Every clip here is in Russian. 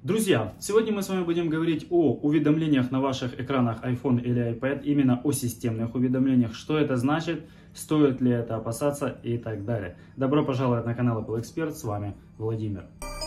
Друзья, сегодня мы с вами будем говорить о уведомлениях на ваших экранах iPhone или iPad, именно о системных уведомлениях, что это значит, стоит ли это опасаться и так далее. Добро пожаловать на канал Apple Expert, с вами Владимир.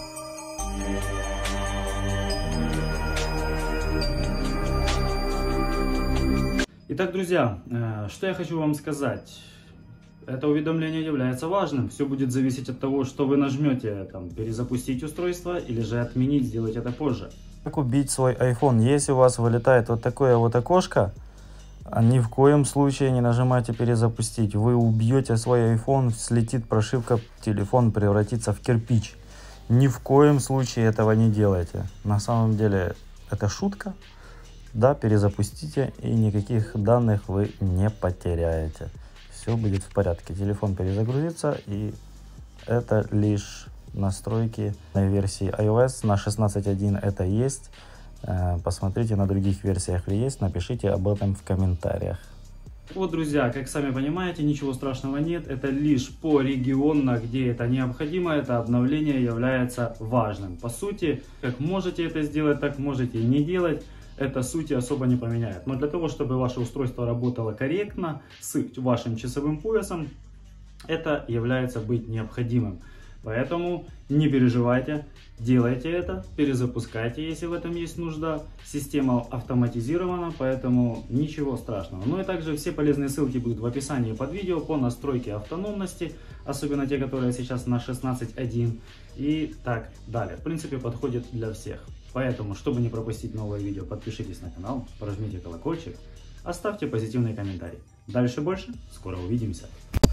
Итак, друзья, что я хочу вам сказать. Это уведомление является важным. Все будет зависеть от того, что вы нажмете, перезапустить устройство или же отменить, сделать это позже. Как убить свой iPhone? Если у вас вылетает вот такое вот окошко, ни в коем случае не нажимайте перезапустить. Вы убьете свой iPhone, слетит прошивка, телефон превратится в кирпич. Ни в коем случае этого не делайте. На самом деле это шутка. Да, перезапустите, и никаких данных вы не потеряете. Все будет в порядке. Телефон перезагрузится, и это лишь настройки на версии iOS. На 16.1 это есть. Посмотрите, на других версиях ли есть. Напишите об этом в комментариях. Вот, друзья, как сами понимаете, ничего страшного нет. Это лишь по регионам, где это необходимо. Это обновление является важным. По сути, как можете это сделать, так можете и не делать. Это сути особо не поменяет. Но для того, чтобы ваше устройство работало корректно с вашим часовым поясом, это является быть необходимым. Поэтому не переживайте, делайте это, перезапускайте, если в этом есть нужда. Система автоматизирована, поэтому ничего страшного. Ну и также все полезные ссылки будут в описании под видео по настройке автономности, особенно те, которые сейчас на 16.1 и так далее. В принципе, подходит для всех. Поэтому, чтобы не пропустить новые видео, подпишитесь на канал, прожмите колокольчик, оставьте позитивный комментарий. Дальше больше, скоро увидимся.